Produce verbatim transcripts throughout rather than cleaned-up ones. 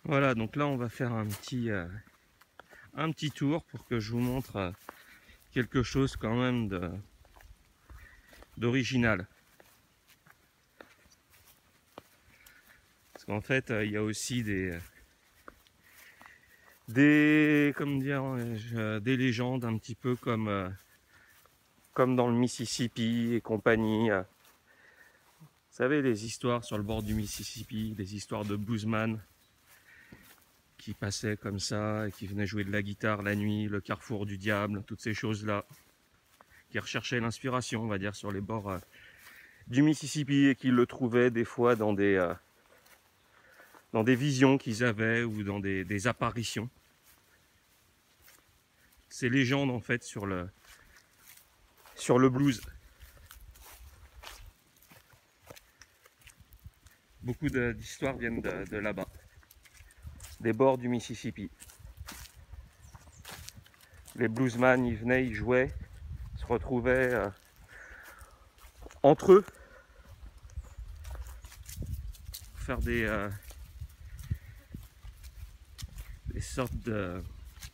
Voilà, donc là on va faire un petit, euh, un petit tour pour que je vous montre euh, quelque chose quand même de d'original. Parce qu'en fait, euh, il y a aussi des, des, comment dire, euh, des légendes un petit peu comme, euh, comme dans le Mississippi et compagnie. euh. Vous savez, les histoires sur le bord du Mississippi, des histoires de bluesman qui passaient comme ça et qui venaient jouer de la guitare la nuit, le carrefour du diable, toutes ces choses-là, qui recherchaient l'inspiration, on va dire, sur les bords euh, du Mississippi et qui le trouvaient des fois dans des, euh, dans des visions qu'ils avaient ou dans des, des apparitions. Ces légendes en fait sur le, sur le blues. Beaucoup d'histoires viennent de, de là-bas, des bords du Mississippi. Les bluesman, ils venaient, ils jouaient, se retrouvaient euh, entre eux, pour faire des, euh, des sortes de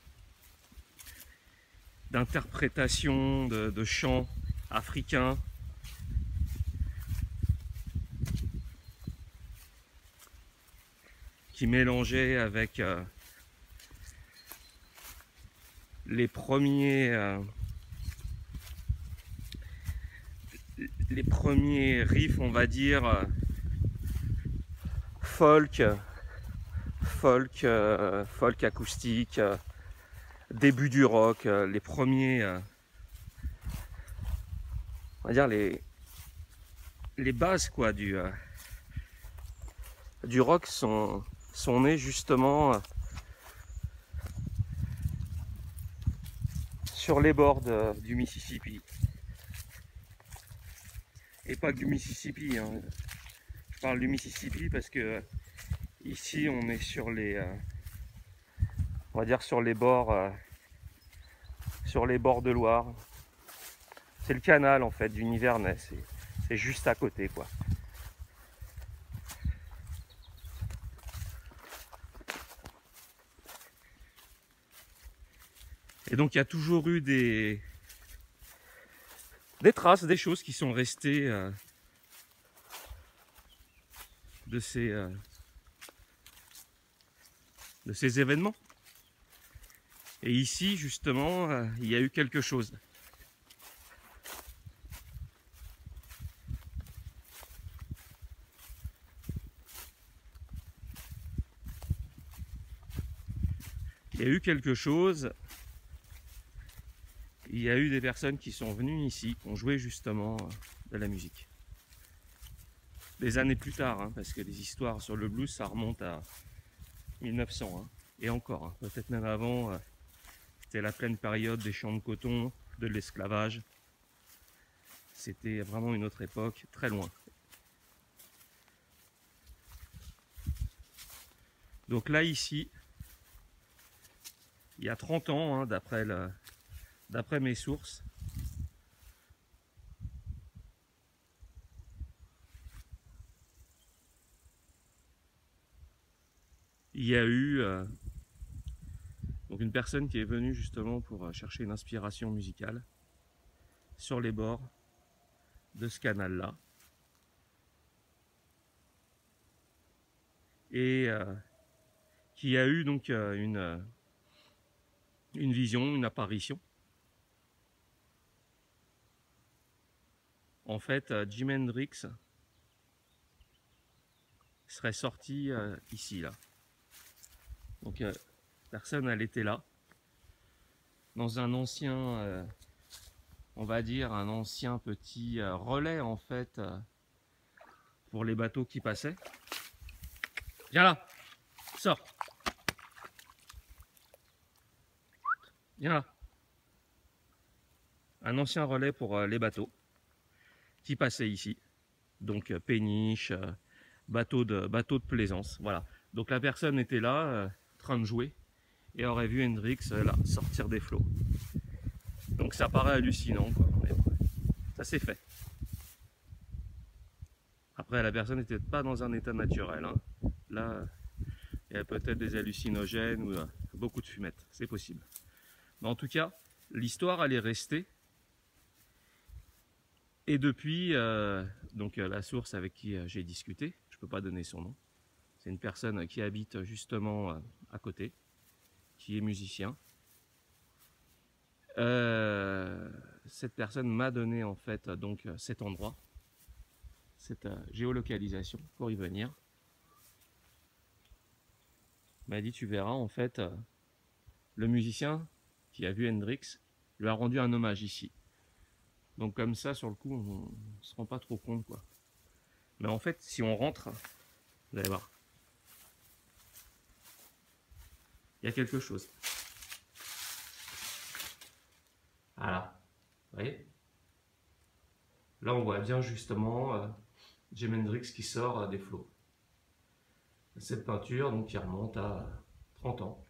d'interprétations de, de chants africains. Qui mélangeaient avec euh, les premiers euh, les premiers riffs, on va dire, euh, folk, folk, euh, folk acoustique, euh, début du rock, euh, les premiers, euh, on va dire les les bases quoi du euh, du rock sont sont nées justement euh, sur les bords de, du Mississippi. Et pas que du Mississippi, hein. Je parle du Mississippi parce que ici on est sur les euh, on va dire sur les bords euh, sur les bords de Loire. C'est le canal en fait du Nivernais, c'est juste à côté quoi. Et donc il y a toujours eu des des traces, des choses qui sont restées euh, de ces euh, de ces événements. Et ici justement euh, il y a eu quelque chose. Il y a eu quelque chose. Il y a eu des personnes qui sont venues ici, qui ont joué justement euh, de la musique. Des années plus tard, hein, parce que les histoires sur le blues, ça remonte à mille neuf cents. Hein, et encore, hein, peut-être même avant, euh, c'était la pleine période des champs de coton, de l'esclavage. C'était vraiment une autre époque, très loin. Donc là, ici, il y a trente ans, hein, d'après le... d'après mes sources, il y a eu euh, donc une personne qui est venue justement pour euh, chercher une inspiration musicale sur les bords de ce canal-là. Et euh, qui a eu donc euh, une, euh, une vision, une apparition. En fait, euh, Jimi Hendrix serait sorti euh, ici, là. Donc, euh, personne, elle était là, dans un ancien, euh, on va dire, un ancien petit euh, relais, en fait, euh, pour les bateaux qui passaient. Viens là, sors. Viens là. Un ancien relais pour euh, les bateaux qui passaient ici. Donc, euh, péniche, euh, bateau de, bateau de plaisance, voilà. Donc, la personne était là, euh, en train de jouer, et aurait vu Hendrix euh, là, sortir des flots. Donc ça paraît hallucinant, quoi. Mais bon, ça s'est fait. Après, la personne n'était pas dans un état naturel. Hein. Là, Il y a peut-être des hallucinogènes ou euh, beaucoup de fumettes, c'est possible. Mais en tout cas, l'histoire elle est restée. Et depuis, euh, donc euh, la source avec qui euh, j'ai discuté, je ne peux pas donner son nom, c'est une personne qui habite justement euh, à côté, qui est musicien. Euh, cette personne m'a donné en fait donc cet endroit, cette euh, géolocalisation pour y venir. Il m'a dit tu verras en fait euh, le musicien qui a vu Hendrix lui a rendu un hommage ici. Donc comme ça sur le coup on, on se rend pas trop compte quoi. Mais en fait si on rentre, vous allez voir, il y a quelque chose. Voilà, vous voyez? Là on voit bien justement euh, Jimi Hendrix qui sort euh, des flots. Cette peinture donc qui remonte à trente ans.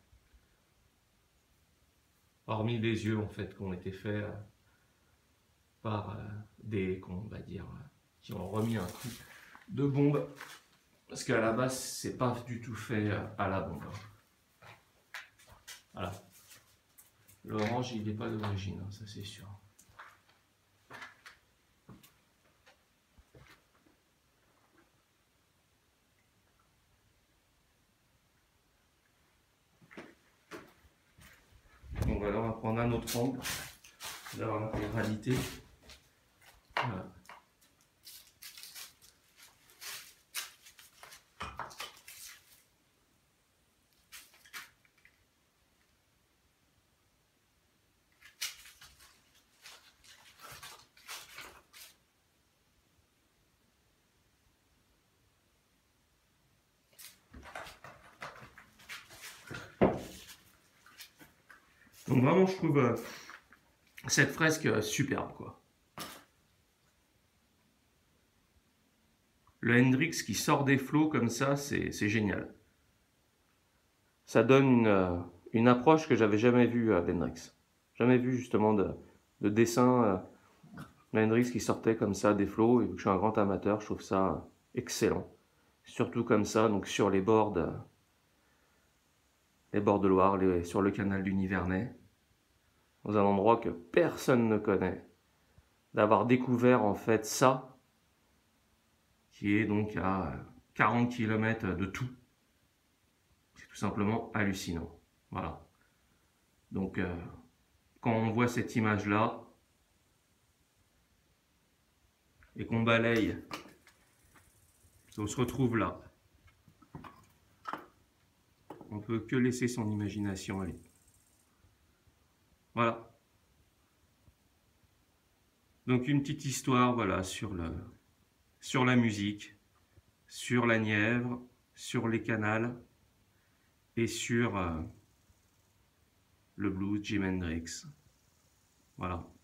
Hormis les yeux en fait qui ont été faits euh, par euh, des, on va dire, euh, qui ont remis un coup de bombe. Parce qu'à la base c'est pas du tout fait euh, à la bombe. Voilà. L'orange il n'est pas d'origine, hein, ça c'est sûr. Donc voilà, on va prendre un autre angle, d'avoir l'intégralité. Voilà. Donc vraiment je trouve euh, cette fresque euh, superbe quoi. Le Hendrix qui sort des flots comme ça, c'est génial. Ça donne une, euh, une approche que j'avais jamais vue à Hendrix. Jamais vu justement de, de dessin euh, de Hendrix qui sortait comme ça des flots. Et vu que je suis un grand amateur, je trouve ça euh, excellent. Surtout comme ça, donc sur les bords de, les bords de Loire, les, sur le canal du Nivernais, dans un endroit que personne ne connaît. D'avoir découvert en fait ça, qui est donc à quarante kilomètres de tout. C'est tout simplement hallucinant. Voilà. Donc, euh, quand on voit cette image-là, et qu'on balaye, on se retrouve là. On peut que laisser son imagination aller. Voilà. Donc une petite histoire, voilà, sur le, sur la musique, sur la Nièvre, sur les canals et sur euh, le blues Jimi Hendrix. Voilà.